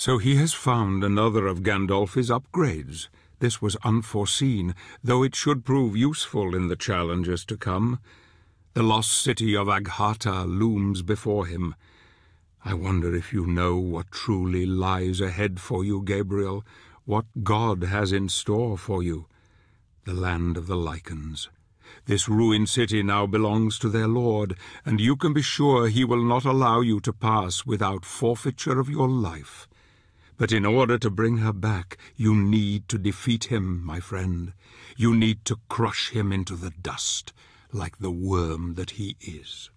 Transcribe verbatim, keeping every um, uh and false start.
So he has found another of Gandolfi's upgrades. This was unforeseen, though it should prove useful in the challenges to come. The lost city of Aghata looms before him. I wonder if you know what truly lies ahead for you, Gabriel, what God has in store for you. The land of the Lycans. This ruined city now belongs to their lord, and you can be sure he will not allow you to pass without forfeiture of your life. But in order to bring her back, you need to defeat him, my friend. You need to crush him into the dust, like the worm that he is.